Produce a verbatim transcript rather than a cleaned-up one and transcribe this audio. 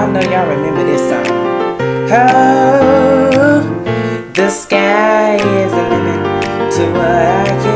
Y'all know y'all remember this song. Oh, the sky is the limit to what I can